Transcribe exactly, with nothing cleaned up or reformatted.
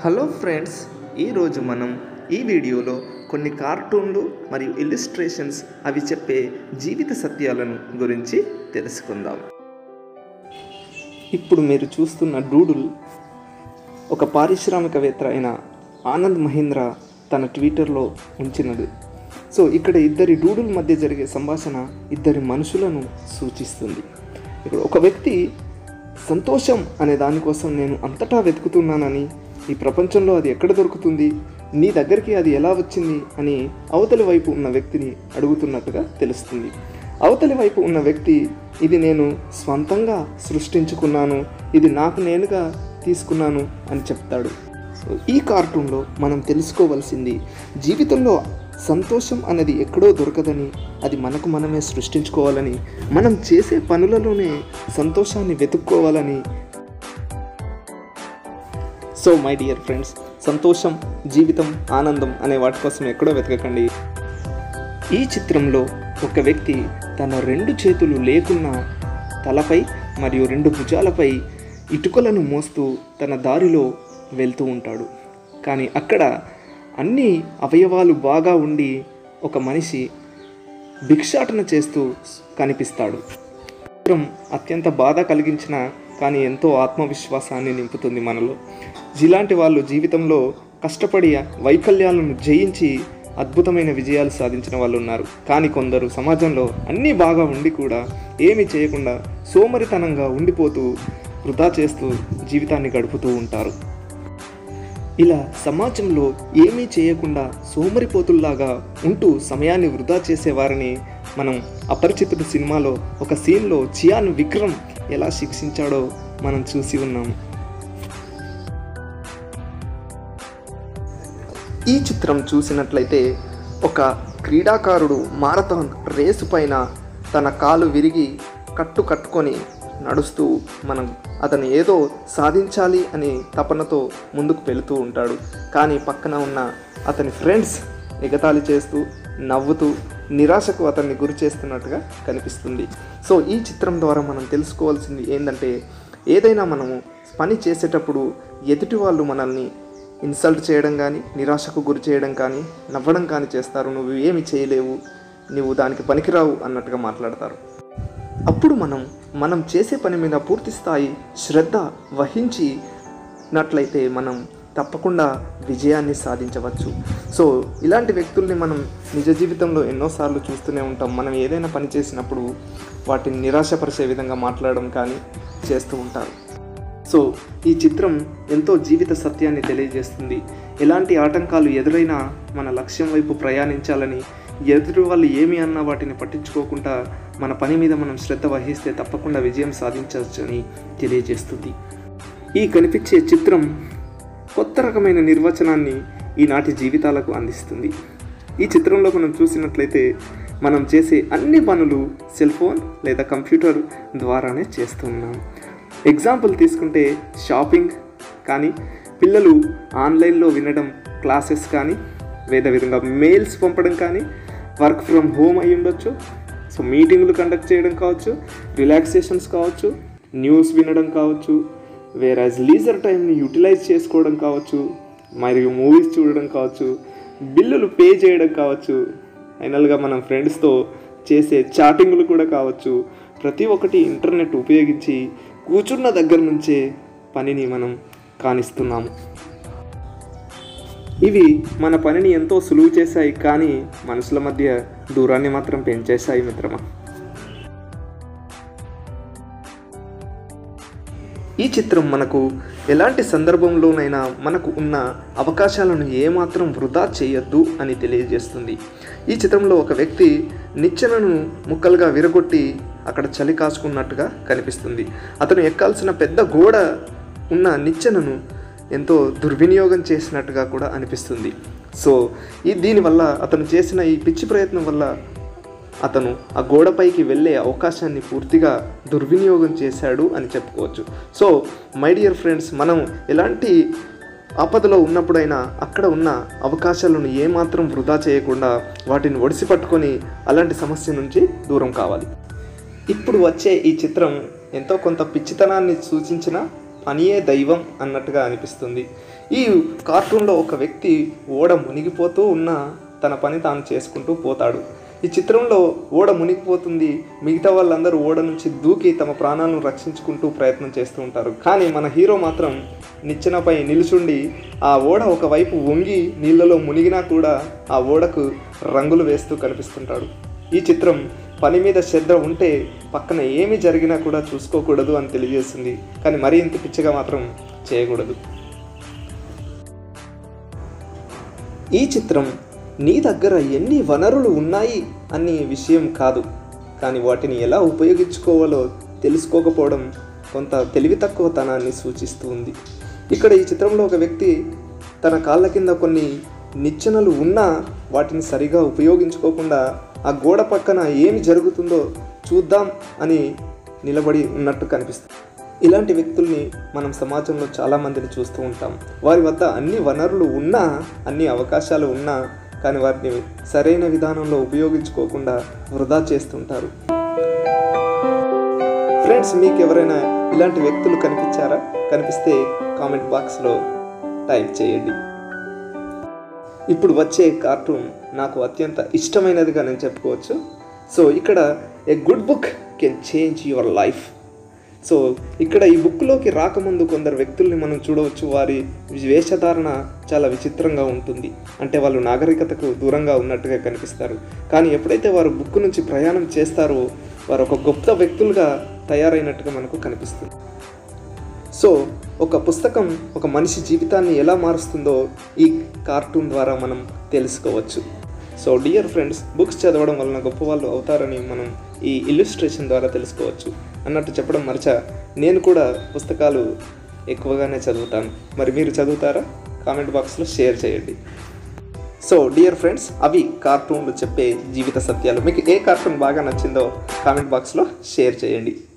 Hello friends, ఈరోజు మనం ఈ వీడియోలో కొన్ని కార్టూన్లు మరియు ఇల్లుస్ట్రేషన్స్ అవి చెప్పే జీవిత సత్యాలను గురించి తెలుసుకుందాం. ఇప్పుడు మీరు చూస్తున్న డూడుల్ ఒక పారిశ్రామికవేత్త అయిన ఆనంద్ మహీంద్ర తన ట్విట్టర్లో ఉంచినది. సో ఇక్కడ ఇద్దరి డూడుల్ మధ్య జరిగే సంభాషణ ఇద్దరి మనుషులను సూచిస్తుంది. ఇక్కడ ఒక వ్యక్తి సంతోషం అనే దానికోసం నేను అంతటా వెతుకుతున్నానని, ఈ ప్రపంచంలో అది ఎక్కడ దొరుకుతుంది, నీ దగ్గరికి అది ఎలా వచ్చింది అని అవతలి వైపు ఉన్న వ్యక్తిని అడుగుతున్నట్టుగా తెలుస్తుంది. అవతలి వైపు ఉన్న వ్యక్తి ఇది నేను స్వంతంగా సృష్టించుకున్నాను, ఇది నాకు నేనుగా తీసుకున్నాను అని చెప్తాడు. సో ఈ కార్టూన్లో మనం తెలుసుకోవాల్సింది జీవితంలో సంతోషం అనేది ఎక్కడో దొరకదని, అది మనకు మనమే సృష్టించుకోవాలని, మనం చేసే పనులలోనే సంతోషాన్ని వెతుక్కోవాలని. సో మై డియర్ ఫ్రెండ్స్, సంతోషం, జీవితం, ఆనందం అనే వాటి కోసం ఎక్కడో వెతకకండి. ఈ చిత్రంలో ఒక వ్యక్తి తన రెండు చేతులు లేకున్నా తలపై మరియు రెండు భుజాలపై ఇటుకలను మోస్తూ తన దారిలో వెళ్తూ ఉంటాడు. కానీ అక్కడ అన్ని అవయవాలు బాగా ఉండి ఒక మనిషి భిక్షాటన చేస్తూ కనిపిస్తాడు. చిత్రం అత్యంత బాధ కలిగించిన కానీ ఎంతో ఆత్మవిశ్వాసాన్ని నింపుతుంది మనలో. ఇలాంటి వాళ్ళు జీవితంలో కష్టపడి వైఫల్యాలను జయించి అద్భుతమైన విజయాలు సాధించిన వాళ్ళు ఉన్నారు. కానీ కొందరు సమాజంలో అన్నీ బాగా ఉండి కూడా ఏమీ చేయకుండా సోమరితనంగా ఉండిపోతూ వృధా చేస్తూ జీవితాన్ని గడుపుతూ ఉంటారు. ఇలా సమాజంలో ఏమీ చేయకుండా సోమరిపోతుల్లాగా ఉంటూ సమయాన్ని వృధా చేసేవారిని మనం అపరిచితుడు సినిమాలో ఒక సీన్లో చియాన్ విక్రమ్ ఎలా శిక్షించాడో మనం చూసి ఉన్నాము. ఈ చిత్రం చూసినట్లయితే ఒక క్రీడాకారుడు మారథాన్ రేసు పైన తన కాలు విరిగి కట్టు కట్టుకొని నడుస్తూ మనం అతను ఏదో సాధించాలి అని తపనతో ముందుకు వెళుతూ ఉంటాడు. కానీ పక్కన ఉన్న అతని ఫ్రెండ్స్ ఎగతాళి చేస్తూ నవ్వుతూ నిరాశకు అతన్ని గురి చేస్తున్నట్టుగా కనిపిస్తుంది. సో ఈ చిత్రం ద్వారా మనం తెలుసుకోవాల్సింది ఏంటంటే, ఏదైనా మనము పని చేసేటప్పుడు ఎదుటి వాళ్ళు మనల్ని ఇన్సల్ట్ చేయడం కానీ, నిరాశకు గురి చేయడం కానీ, నవ్వడం కానీ చేస్తారు. నువ్వు ఏమి చేయలేవు, నువ్వు దానికి పనికిరావు అన్నట్టుగా మాట్లాడతారు. అప్పుడు మనం మనం చేసే పని మీద పూర్తి స్థాయి శ్రద్ధ వహించినట్లయితే మనం తప్పకుండా విజయాన్ని సాధించవచ్చు. సో ఇలాంటి వ్యక్తుల్ని మనం నిజ జీవితంలో ఎన్నోసార్లు చూస్తూనే ఉంటాం. మనం ఏదైనా పని చేసినప్పుడు వాటిని నిరాశపరిచే విధంగా మాట్లాడడం కానీ చేస్తూ ఉంటారు. సో ఈ చిత్రం ఎంతో జీవిత సత్యాన్ని తెలియజేస్తుంది. ఎలాంటి ఆటంకాలు ఎదురైనా మన లక్ష్యం వైపు ప్రయాణించాలని, ఎదురు వాళ్ళు ఏమి అన్నా వాటిని పట్టించుకోకుండా మన పని మీద మనం శ్రద్ధ వహిస్తే తప్పకుండా విజయం సాధించవచ్చని తెలియజేస్తుంది. ఈ కనిపించే చిత్రం కొత్త రకమైన నిర్వచనాన్ని ఈనాటి జీవితాలకు అందిస్తుంది. ఈ చిత్రంలో మనం చూసినట్లయితే మనం చేసే అన్ని పనులు సెల్ ఫోన్ లేదా కంప్యూటర్ ద్వారానే చేస్తున్నాం. ఎగ్జాంపుల్ తీసుకుంటే షాపింగ్ కానీ, పిల్లలు ఆన్లైన్లో వినడం క్లాసెస్ కానీ, వేద విధంగా మెయిల్స్ పంపడం కానీ, వర్క్ ఫ్రమ్ హోమ్ అయి ఉండొచ్చు, సో మీటింగ్లు కండక్ట్ చేయడం కావచ్చు, రిలాక్సేషన్స్ కావచ్చు, న్యూస్ వినడం కావచ్చు, వేరాజ్ లీజర్ టైంని యూటిలైజ్ చేసుకోవడం కావచ్చు, మరియు మూవీస్ చూడడం కావచ్చు, బిల్లులు పే చేయడం కావచ్చు, ఫైనల్గా మనం ఫ్రెండ్స్తో చేసే చాటింగ్లు కూడా కావచ్చు. ప్రతి ఒక్కటి ఇంటర్నెట్ ఉపయోగించి కూర్చున్న దగ్గర నుంచే పనిని మనం కానిస్తున్నాము. ఇవి మన పనిని ఎంతో సులువు చేశాయి, కానీ మనుషుల మధ్య దూరాన్ని మాత్రం పెంచేశాయి మిత్రమా. ఈ చిత్రం మనకు ఎలాంటి సందర్భంలోనైనా మనకు ఉన్న అవకాశాలను ఏమాత్రం వృధా చేయొద్దు అని తెలియజేస్తుంది. ఈ చిత్రంలో ఒక వ్యక్తి నిచ్చెనను ముక్కలుగా విరగొట్టి అక్కడ చలి కాచుకున్నట్టుగా కనిపిస్తుంది. అతను ఎక్కాల్సిన పెద్ద గోడ ఉన్న నిచ్చెనను ఎంతో దుర్వినియోగం చేసినట్టుగా కూడా అనిపిస్తుంది. సో ఈ దీనివల్ల అతను చేసిన ఈ పిచ్చి ప్రయత్నం వల్ల అతను ఆ గోడపైకి వెళ్ళే అవకాశాన్ని పూర్తిగా దుర్వినియోగం చేశాడు అని చెప్పుకోవచ్చు. సో మై డియర్ ఫ్రెండ్స్, మనం ఎలాంటి ఆపదలో ఉన్నప్పుడైనా అక్కడ ఉన్న అవకాశాలను ఏమాత్రం వృధా చేయకుండా వాటిని ఒడిసి పట్టుకొని అలాంటి సమస్య నుంచి దూరం కావాలి. ఇప్పుడు వచ్చే ఈ చిత్రం ఎంతో కొంత పిచ్చితనాన్ని సూచించిన పనియే దైవం అన్నట్టుగా అనిపిస్తుంది. ఈ కార్టూన్లో ఒక వ్యక్తి ఓడ మునిగిపోతూ ఉన్న తన పని తాను చేసుకుంటూ పోతాడు. ఈ చిత్రంలో ఓడ మునిగిపోతుంది, మిగతా వాళ్ళందరూ ఓడ నుంచి దూకి తమ ప్రాణాలను రక్షించుకుంటూ ప్రయత్నం చేస్తూ ఉంటారు. కానీ మన హీరో మాత్రం నిచ్చెనపై నిలుచుండి ఆ ఓడ ఒకవైపు వంగి నీళ్ళలో మునిగినా కూడా ఆ ఓడకు రంగులు వేస్తూ కనిపిస్తుంటాడు. ఈ చిత్రం పని మీద శ్రద్ధ ఉంటే పక్కన ఏమి జరిగినా కూడా చూసుకోకూడదు అని తెలియజేస్తుంది. కానీ మరీ ఇంత పిచ్చిగా మాత్రం చేయకూడదు. ఈ చిత్రం నీ దగ్గర ఎన్ని వనరులు ఉన్నాయి అనే విషయం కాదు, కానీ వాటిని ఎలా ఉపయోగించుకోవాలో తెలుసుకోకపోవడం కొంత తెలివి తక్కువతనాన్ని సూచిస్తూ ఉంది. ఇక్కడ ఈ చిత్రంలో ఒక వ్యక్తి తన కాళ్ళ కింద కొన్ని నిచ్చెనలు ఉన్నా వాటిని సరిగా ఉపయోగించుకోకుండా ఆ గోడ పక్కన ఏమి జరుగుతుందో చూద్దాం అని నిలబడి ఉన్నట్టు కనిపిస్తుంది. ఇలాంటి వ్యక్తుల్ని మనం సమాజంలో చాలామందిని చూస్తూ ఉంటాం. వారి వద్ద అన్ని వనరులు ఉన్నా, అన్ని అవకాశాలు ఉన్నా కానీ వాటిని సరైన విధానంలో ఉపయోగించుకోకుండా వృధా చేస్తుంటారు. ఫ్రెండ్స్, మీకు ఎవరైనా ఇలాంటి వ్యక్తులు కనిపించారా? కనిపిస్తే కామెంట్ బాక్స్లో టైప్ చేయండి. ఇప్పుడు వచ్చే కార్టూన్ నాకు అత్యంత ఇష్టమైనదిగా నేను చెప్పుకోవచ్చు. సో ఇక్కడ a good book can change your life. So ఇక్కడ ఈ బుక్లోకి రాకముందు కొందరు వ్యక్తుల్ని మనం చూడవచ్చు. వారి వేషధారణ చాలా విచిత్రంగా ఉంటుంది, అంటే వాళ్ళు నాగరికతకు దూరంగా ఉన్నట్టుగా కనిపిస్తారు. కానీ ఎప్పుడైతే వారు బుక్ నుంచి ప్రయాణం చేస్తారో వారు ఒక గొప్ప వ్యక్తులుగా తయారైనట్టుగా మనకు కనిపిస్తుంది. సో ఒక పుస్తకం ఒక మనిషి జీవితాన్ని ఎలా మారుస్తుందో ఈ కార్టూన్ ద్వారా మనం తెలుసుకోవచ్చు. సో డియర్ ఫ్రెండ్స్, బుక్స్ చదవడం వలన గొప్ప వాళ్ళు అవుతారని మనం ఈ ఇల్లుస్ట్రేషన్ ద్వారా తెలుసుకోవచ్చు. అన్నట్టు చెప్పడం మరచా, నేను కూడా పుస్తకాలు ఎక్కువగానే చదువుతాను. మరి మీరు చదువుతారా? కామెంట్ బాక్స్లో షేర్ చేయండి. సో డియర్ ఫ్రెండ్స్, అవి కార్టూన్లు చెప్పే జీవిత సత్యాలు. మీకు ఏ కార్టూన్ బాగా నచ్చిందో కామెంట్ బాక్స్లో షేర్ చేయండి.